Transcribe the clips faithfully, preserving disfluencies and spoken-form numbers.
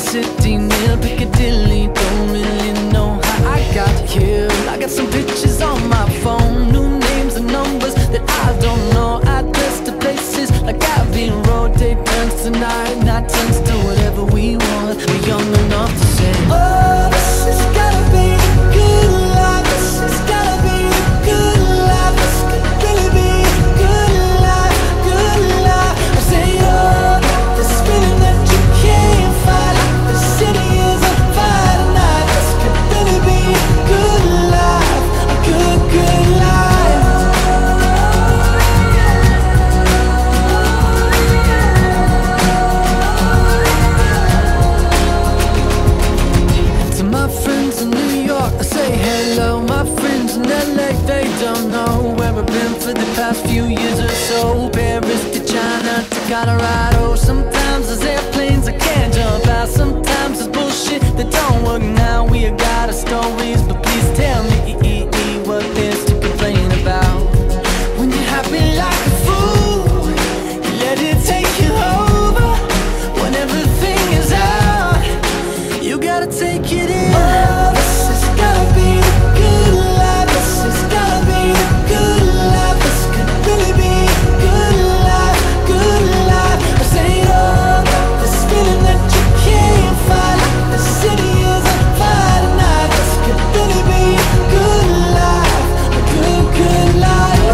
City near Piccadilly. Don't really know how I got here. I got some pictures on my phone, new names and numbers that I don't know. Address to places like Abbey Road. Take turns tonight, not turns to whatever we want. We're young enough to say, oh, this has gotta be the good life. This has gotta be the good life. This could really be the good life, good life. I say, oh, this feeling that you can't fight. The city is on fire tonight. This could really be a good life, a good, good life. To my friends in New York, I say hello. My friends in L A, they don't know where I've been for the past few years or so. Paris to China to Colorado. Sometimes there's airplanes I can't jump out. Sometimes there's bullshit that don't work now. We have got our stories, but please tell me what there's to complain about. When you're happy like a fool, you let it take you over. When everything is out, you gotta take it in. Oh, this has gotta be the good life. This has gotta be the good life. This could really be a good life, good life. I say, oh, this feeling that you can't fight. The city is on fire tonight. This could really be a good life, a good, good life.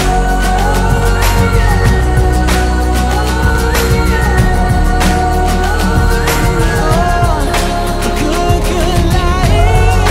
A good, good life.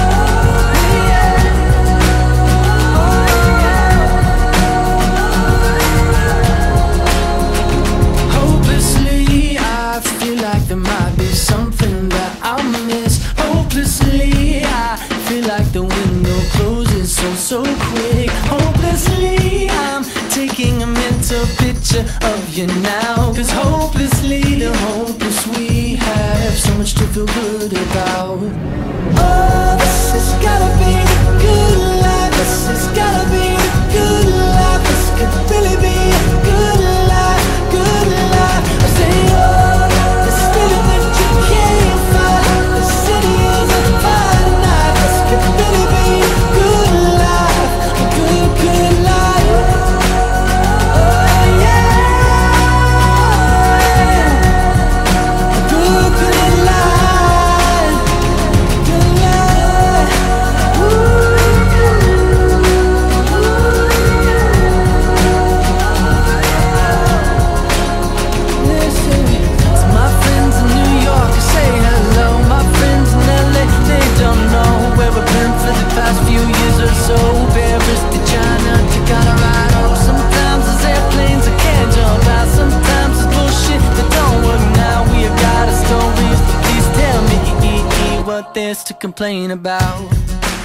Hopelessly, I feel like there might be something that I'll miss. Hopelessly, I feel like the window closes so, so quick. Hopelessly, I'm taking a mental picture of you now. Cause hopelessly, the hopeless we have so much to feel good about. Oh, this has gotta be the good life. This has gotta be the good life. This could really be a good life, good life. I say, oh, this feeling that you can't fight. The city is on fire tonight. This could really be a good life, a good, good life. Oh yeah, a good, good life, good life. Listen to my friends in New York, I say hello. My friends in L A, they don't know where we've been for the past few years or so. Paris to China to Colorado. Sometimes there's airplanes I can't jump out. Sometimes there's bullshit that don't work now. We have got our stories, but please tell me what there's to complain about.